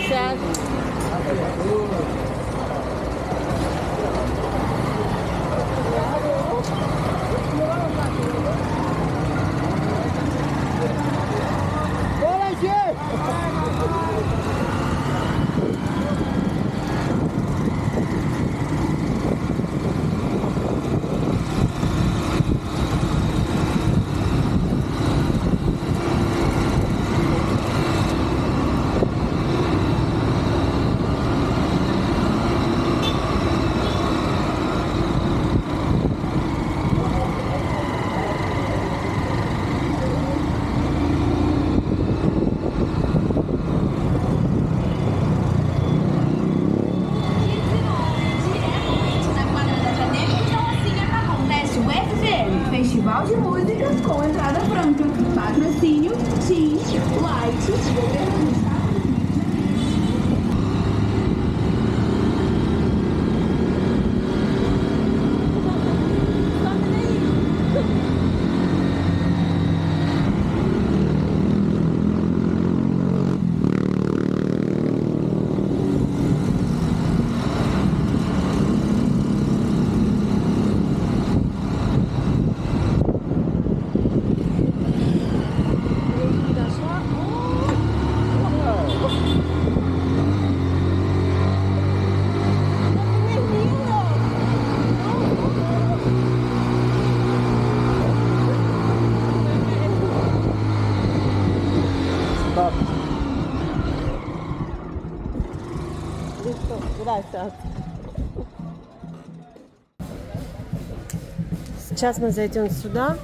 Gracias. Festival de música com entrada franca. Patrocínio Team Light Governo do Estado. Listo, gracias. Сейчас мы зайдем сюда.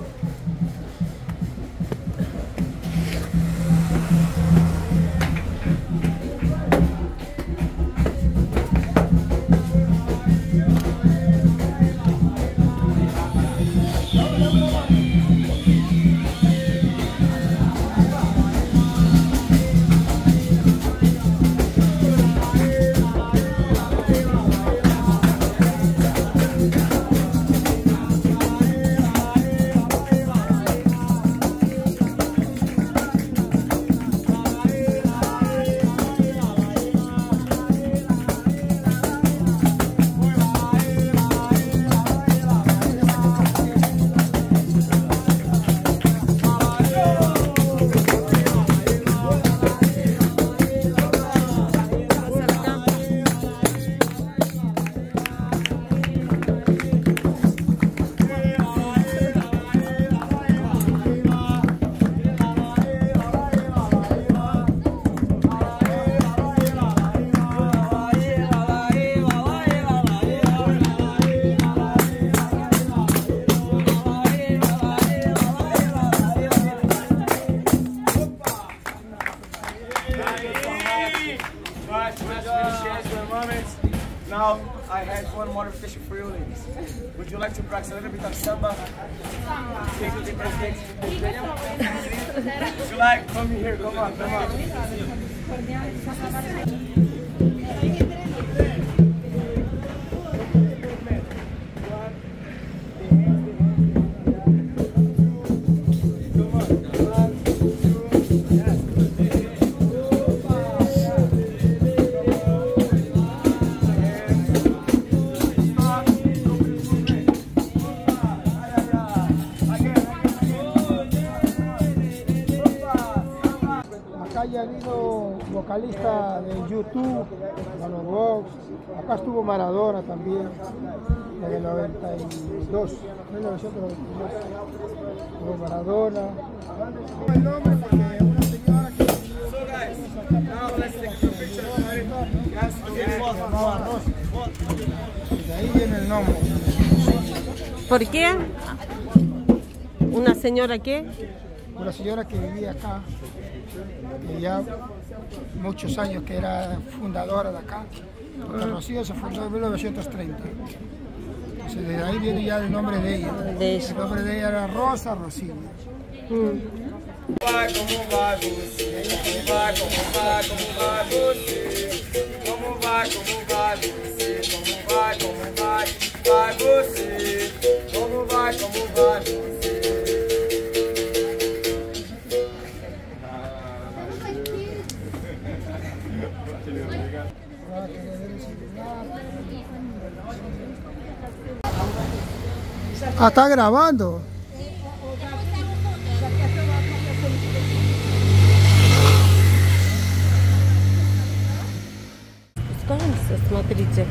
Now, I had one more fish for you, ladies. Would you like to practice a little bit of samba? Take it, Would you like? Come here, come on, come on. Ya ha habido vocalista de YouTube, Mano Box, acá estuvo Maradona también, en el 92, 1992, estuvo Maradona. El nombre porque una señora que se llamaba Rosa, de ahí viene el nombre. ¿Por qué? ¿Una señora qué? Una señora que vivía acá, que ya muchos años que era fundadora de acá, porque Rocío se fundó en 1930. Entonces de ahí viene ya el nombre de ella. El nombre de ella era Rosa Rocío. Como vai você? Como vai você? Como vai você? Como vai você? Ah, está grabando. Спускаемся, смотрите.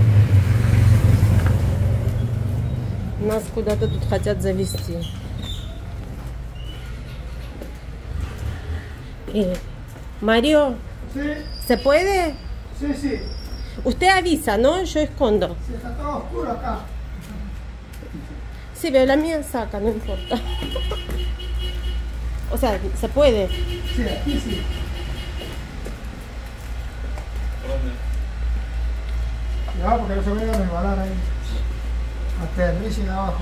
Нас куда-то тут хотят завести. Mario, Sí, ¿se puede? sí, sí. Usted avisa, ¿no? Yo escondo. Sí, está todo oscuro acá. Sí, pero la mía saca, no importa. O sea, se puede. Sí, aquí sí. Ya, porque no se vaya a resbalar ahí. Aterricen abajo.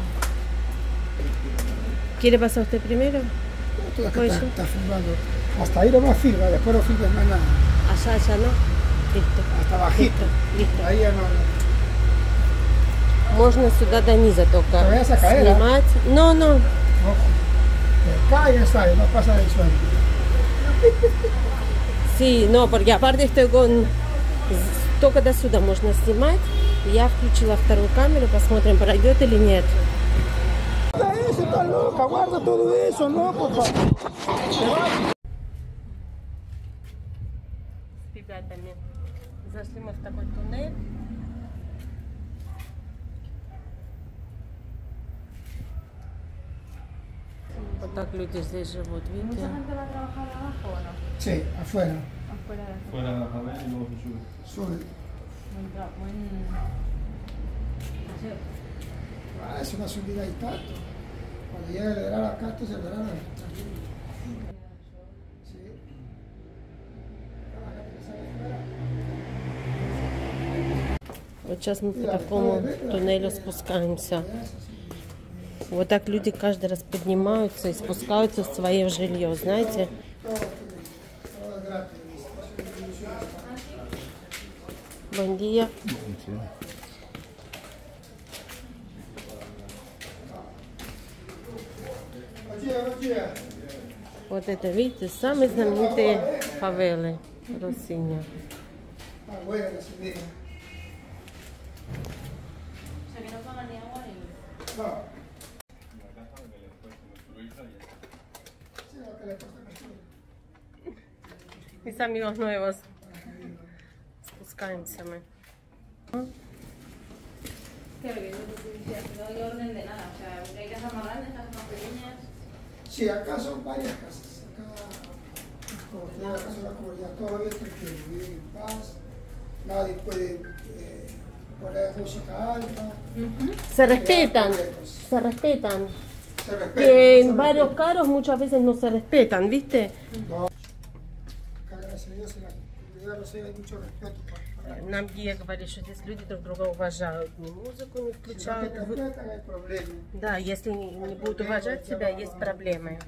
¿Quiere pasar usted primero? Todo acá Pues está, sí. está filmando. Hasta ahí no más filma, después no filmes más nada. Allá, ¿no? Listo. Hasta bajito. Listo. Ahí ya no. Можно сюда до низа только Te vayas a caer, ¿eh? снимать. No, no. Ojo. Te cae y sale, no pasa del suelo. Sí, no, porque aparte estoy con... Только до сюда можно снимать. Я включила вторую камеру, посмотрим, пройдет или нет. Eso está loca, guarda todo eso, no, papá. С ребятами зашли мы в такой туннель. Вот так люди здесь живут, видите? Sí, afuera. Fuera de la favela y luego se sube. Sube. Ah, es una subida y tanto. Cuando llega el verano acá, esto es el verano. Sí. Вот сейчас мы по такому туннелю спускаемся. Вот так люди каждый раз поднимаются и спускаются в свое жилье, знаете? Buen día. Вот это, видите, самые знаменитые фавелы Росинья. Mis amigos nuevos. Спускаемся мы. Claro que no hay orden de nada, o sea, hay casas más grandes, casas más pequeñas. Sí, acá son varias casas. Acá, como que la casa de la comunidad, todo bien tranquilo, viven en paz. Nadie puede poner música alta. Se respetan, se respetan. Se respeta. Que en varios caros muchas veces no se respetan, ¿viste? No. Acá, gracias a Dios, en la comunidad Rosella hay mucho respeto. Нам Гия говорит, что здесь люди друг друга уважают, ни музыку не Si no включают. te respetan, hay problemas. Да, если не будут уважать тебя, есть проблемы.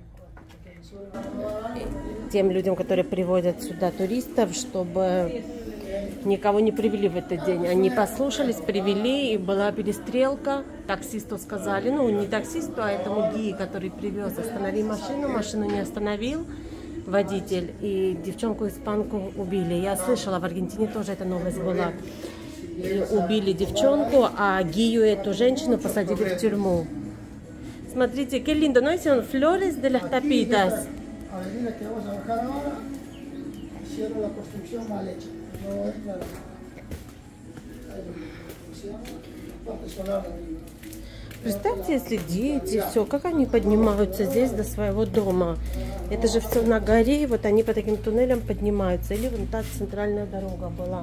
Тем людям, которые приводят сюда туристов, чтобы никого не привели в этот день. Они послушались, привели, и была перестрелка. Таксисту сказали, ну не таксисту, а этому гии, который привез, останови машину. Машину не остановил водитель, и девчонку-испанку убили. Я слышала, в Аргентине тоже эта новость была. И убили девчонку, а гию, эту женщину, посадили в тюрьму. Смотрите, qué lindo, ¿no? Son flores de las tapitas. Avenida que vamos a bajar ahora, hicieron la construcción mal hecha. No entra la parte solar de arriba. Представьте, если дети, все, как они поднимаются здесь до своего дома. Это же все на горе, и вот они по таким туннелям поднимаются. Или вон та центральная дорога была.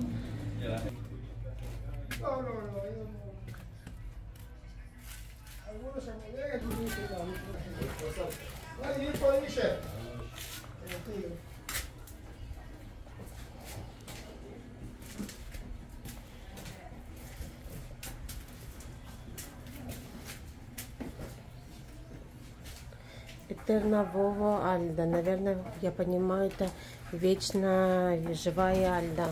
Algunos se molegan y dicen, no, ahí pueden ir. Этерна Вова Альда. Наверное, я понимаю, это вечно живая Альда.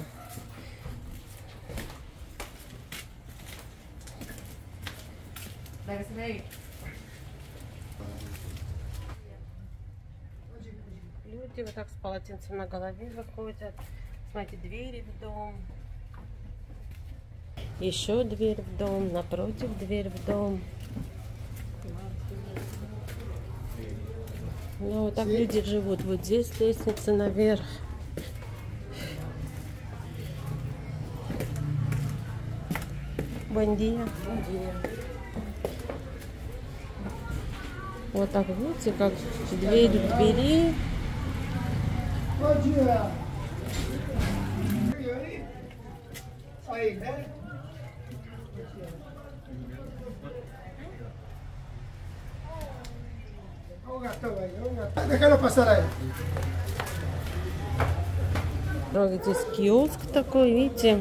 Люди вот так с полотенцем на голове выходят. Смотрите, двери в дом. Еще дверь в дом, напротив дверь в дом. Ну, вот так люди живут. Вот здесь лестница наверх. Buen día. Вот так, видите, как дверь в двери. Bom dia. Aí, né? Olha o gatão aí, olha o gatão. Deixa passar aí. Вот здесь киоск такой, видите.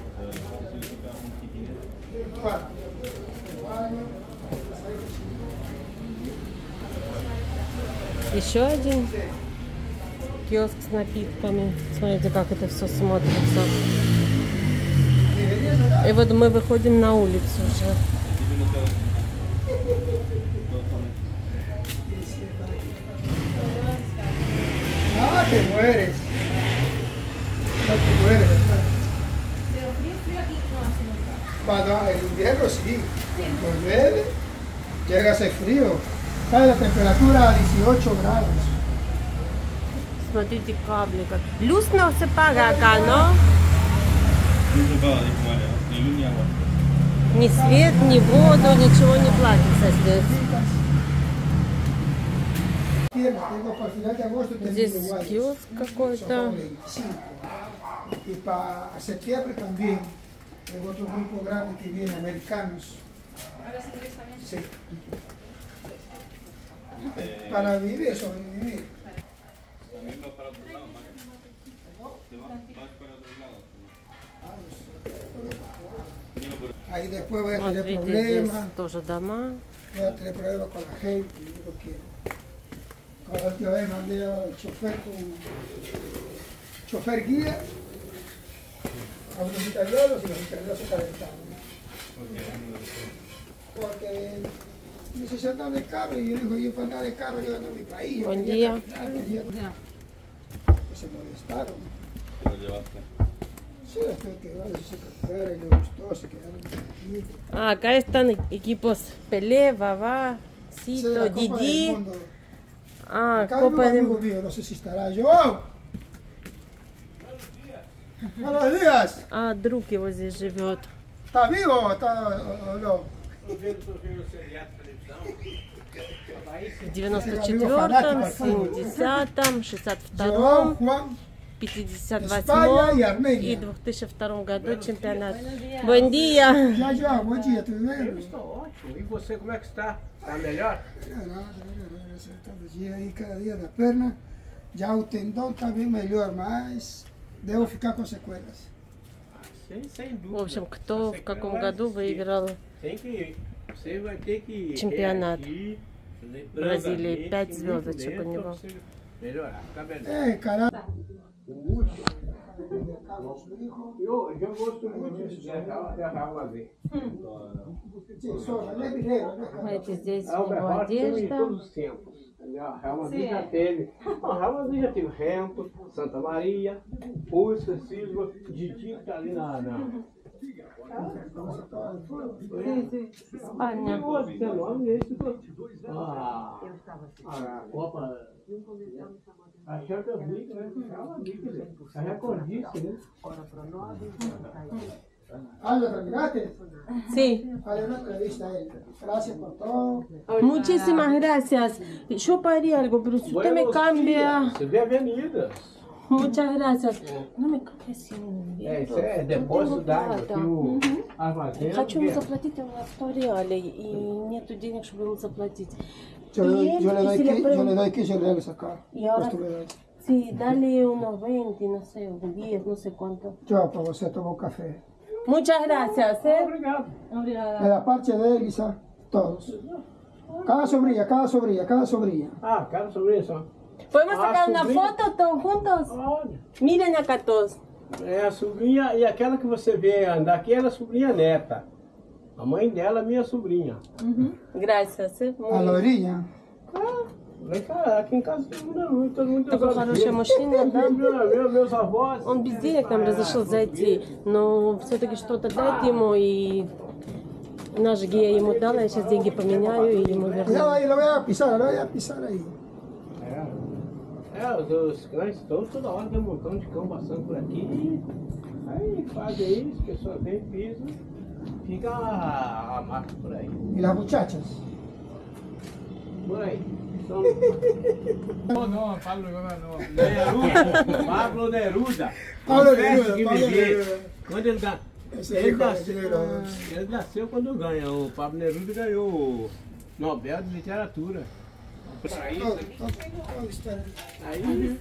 Еще один киоск с напитками. Смотрите, как это все смотрится. И вот мы выходим на улицу уже. Ah, te mueres. No te mueres, ¿verdad? Cuando el invierno sí, cuando llueve, llega a ser frío. Cae la temperatura a 18 grados. Смотрите, кабли как. Luz no se paga acá, ¿no? Ни свет, ни воду, ничего не платится здесь. Tengo para el final de agosto tengo Здесь Uruguay. киоск какой-то. Y para septiembre también hay otro grupo grande que viene, americanos. Sí. Para vivir, sobrevivir. Ahí después voy a tener Смотрите, здесь problemas, тоже дома. voy a tener problemas con la gente, y yo no quiero. Como la última vez mandé al chofer chofer guía a unos italianos y los italianos se calentaron. Porque necesito andar de carro y yo digo, yo para andar de carro yo ando en mi país. Buen día. Se molestaron. Sí, después que se capturaron y le gustó, se quedaron aquí. Ah, acá están equipos Pelé, Vavá, Sí, Cito, la Copa del Didi. Mundo. Ah, Acá hay un Copa de... amigo mío, no sé si estará. ¡Joao! Buenos días. А, друг его здесь живет. ¿Está vivo o está o no? В 94-м, 70-м, Joao 62-м, Juan. 58-м и Армения. и 2002 году чемпионат. Buen día. Já, Joao, bom dia, tudo bem? Estou ótimo. E você, como é que está? Está melhor? Todo dia aí, cada dia da perna. Já o tendão está bem melhor, mas devo ficar com sequelas. Sem dúvida. В общем, кто в каком году выиграл Você vai ter que Чемпионат. reagir, Бразилии? 5 muito звездочек bem у него. pra você melhorar, ficar melhor. É, caralho. Eu gosto muito de viajar uma vez. Смотрите, здесь A его Uberlândia teve em одежда. todos os tempos. A Real Madrid já teve. Não, a Real Madrid já teve Rento, Santa Maria, Pusca, Silva, Didi que está ali na Спальня. a Copa. A Champions League, né? Real Madrid, quer dizer, a recordista, né? Ah, ¿lo terminaste? Sí. Haré una entrevista a él. Gracias por todo. Muchísimas gracias. Yo paría algo, pero si usted me cambia... Você vê avenidas. Muchas gracias. No me cambie sin Isso é depósito d'água. Que o armazém. Хочу ему заплатить, он нас в реале, и нету денег, чтобы ему заплатить. Yo le Y doy 15 reales acá. Y ahora- Pues tú me das. Sí, dale unos 20, no sé, 10, no sé cuánto. Yo para você tomar un café. Muchas gracias, ¿eh? Obrigado. De la parte de Elisa, todos. Cada sobrilla, cada sobrilla, cada sobrilla. Ah, quero sobre isso. ¿Podemos Ah, sacar una sobrinho. foto todos juntos? Olha. Miren acá todos. É a sobrinha e aquela que você vê andar aqui era a sobrinha neta. A mãe dela, minha sobrinha. Gracias, ¿eh? A la orilla. Vem cá, aqui em casa todo mundo Такой хороший мужчина, да? Meus avós. Он без денег нам разрешил зайти, но все-таки что-то дать ему, и наш гея ему дала, я сейчас деньги поменяю и ему Cuidado верну. ahí, lo voy a pisar ahí. Os cães estão toda hora, tem um montão de cão passando por aqui. Aí fazem isso, a pessoa vem, pisa, fica a marca por aí. ¿Y las muchachas? Por aí. Então, No, Pablo, no. Neruda, Pablo Neruda. Pablo Confesso que Neruda, Pablo viver. Neruda. Quando ele dá. Esse Ele rico nasceu, brasileiro. ele nasceu quando ganha. O Pablo Neruda ganhou o Nobel de Literatura. Aí, Todo está. aí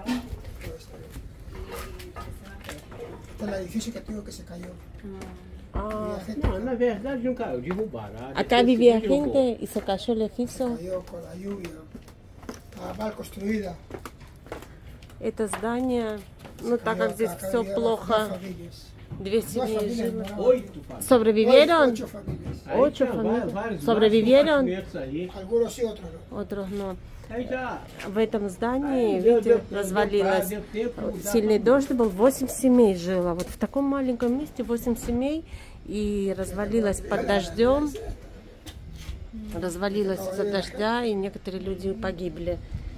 Este es el edificio que tuvo que se cayó. Ah, Había gente não, na verdade não caiu, derrubaram. acá Depois vivía que derrubou. gente y se cayó el que edificio. cayó con la lluvia. Estaba mal construida. Это здание, ну так как здесь Acá все había плохо, dos familias. 2 Dos семьи familias жило. moraban. 8 famílias. Sobrevivieron, Ocho familias. Aí Ocho tinha famílias. vários Sobrevivieron? compartimentos aí. Algunos sí, otros no. otros no. Aí já. В этом здании, Aí deu видите, tempo, развалилось. deu tempo, mudar Сильный tudo. дождь был, 8 семей жило. Вот в таком маленьком месте 8 семей. И развалилось под дождем. Развалилось из-за дождя, и некоторые люди погибли.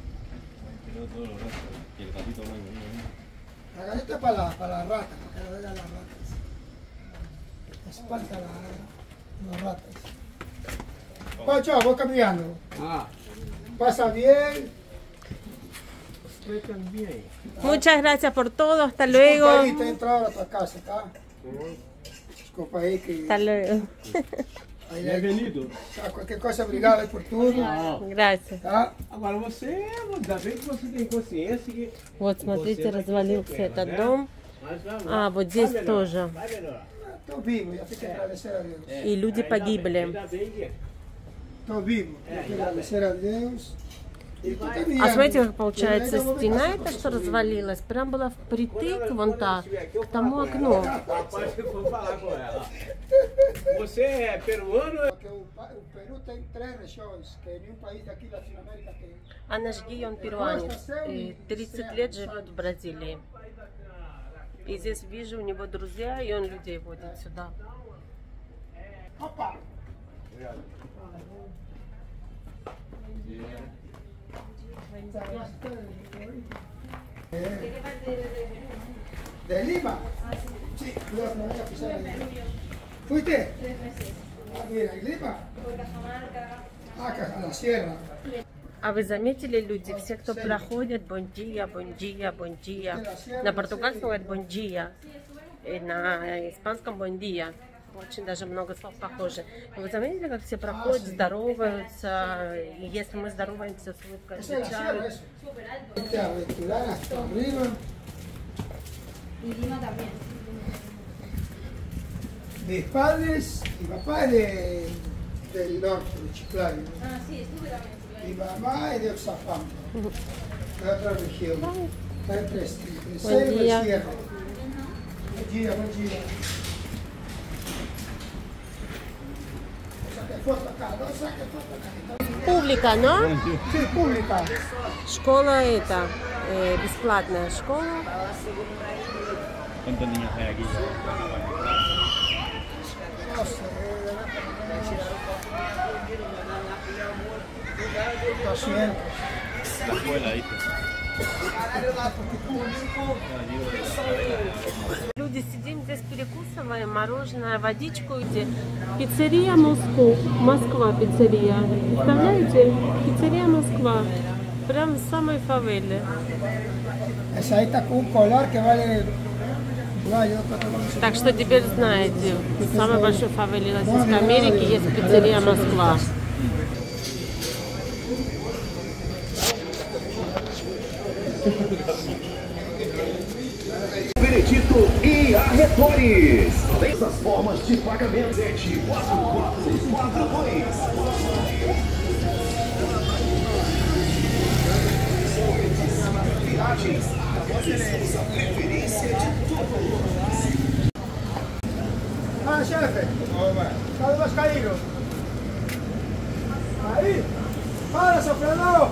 La galleta para las ratas, para que no vengan las ratas. Espanta las ratas. Pancho, vos caminando. Ah, Pasa bien. foi também. Muchas gracias por todo, hasta luego. Desculpa aí, tá entrando na tua casa, tá? Desculpa aí que... Hasta luego. Aí, Bem-vindo. tá, qualquer coisa, obrigado aí por tudo. Gracias. Tá? Agora você, ainda bem que você tem consciência que. Вот смотрите, развалился этот дом. Mas vai, А, вот здесь vai melhorar, тоже. vai melhorar. Tô vivo, já tem que agradecer a Deus. И люди Ainda bem, погибли. ainda bem que. Tô vivo, tem que agradecer a Deus. E tô А caminhando. смотрите, как получается, стена эта, что развалилась, прям была впритык вон так, к тому окну. Rapaz, eu vou falar com ela. Você é peruano? Porque o Peru tem 3 regiões, que nenhum país daqui da Latinoamérica tem. А наш Гий, он перуанец, и 30 лет живет в Бразилии. И здесь вижу у него друзья, и он людей водит сюда. Opa! ¿De Lima? Sí, cuidado, no vaya a pisar ahí. ¿Fuiste? 3 meses. Ah, mira, ¿en Lima? Por Cajamarca. Ah, a la sierra. А вы заметили, люди, все, кто проходят, бондия, бондия, бондия. На португальском говорят бондия, и на испанском бондия. Очень даже много слов похожи. Вы заметили, как все проходят, здороваются, и если мы здороваемся с улыбкой, Esa es la sierra, отвечают. eso. Vete a aventurar hasta arriba. Y Lima también. Mis padres, mi papá es del norte, de Chiclayo. Ah, sí, estuve también. Mi mamá es de Oxapampa, de otra región. Está entre el Buen selva y día. el cierre. Buen día, buen día. Saque foto acá, no saque foto acá. Публика, но Sí, pública. школа это, бесплатная школа. ¿Cuántos niños hay aquí? No sé, 200. La escuela, dice. Люди сидим здесь, перекусываем, мороженое, водичку. Пиццерия Москва пиццерия. Представляете? Пиццерия Москва. Прям в самой фавеле. Esa ahí está con un color que vale. No, yo creo que no sé. Так что теперь знаете, в самой большой фавеле Латинской Америки есть пиццерия Москва. Benedito e Arretores. Essas formas de pagamento 74442. Viagens, a preferência de todos. Ah, chefe. ¿Dónde vas caído? Ahí. ¡Para, sofrenado!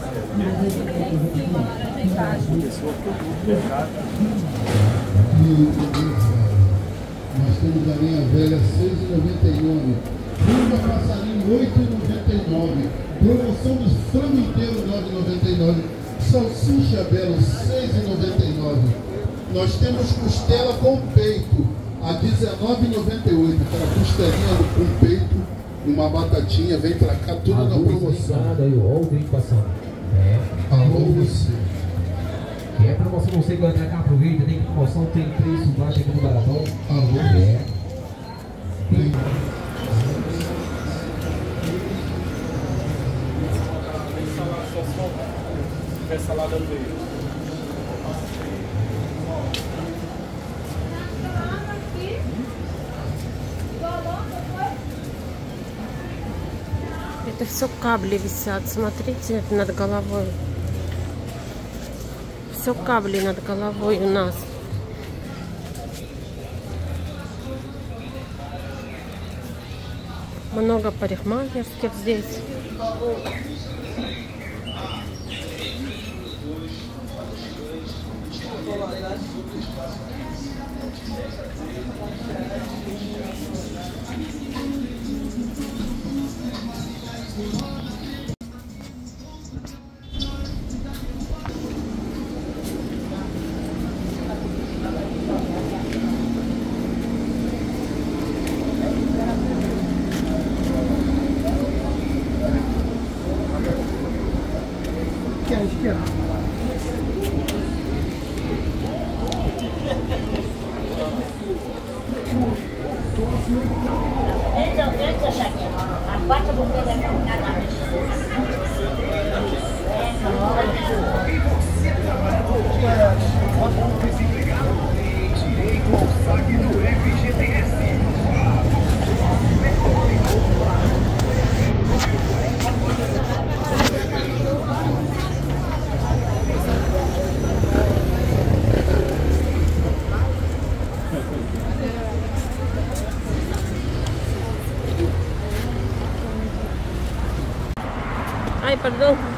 Nós temos a linha velha R$6,99. Fruta passarinho R$8,99. Promoção dos frango inteiro R$9,99. Salsicha belo R$6,99. Nós temos costela com peito a R$19,98. Aquela costelinha com peito, uma batatinha, vem pra cá, tudo na promoção. Olha o trem passando. Alô você. É promoção, você que vai pra cá, aproveita, tem promoção, tem preço baixo aqui no Baratão. Alô? Salada no meio. Это все кабли висят, смотрите, над головой. Все кабли над головой у нас. Много парикмахерских здесь. Aqui à esquerda. Entra, Chaquinha. A quarta bombinha é cada vez. Direito ao saque do FGTS. Ay, perdón.